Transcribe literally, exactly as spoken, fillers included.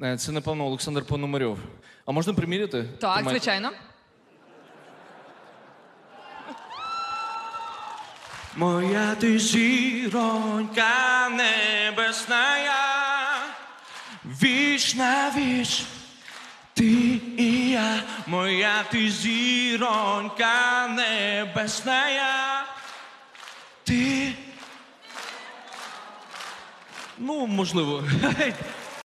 Е, Це, напевно, Олександр Пономарьов. А можна приміряти? Так, Тримайте. звичайно. Моя ти зіронька небесная, віч на віч, ти і я. Моя ти зіронька небесная, ти... Ну, можливо.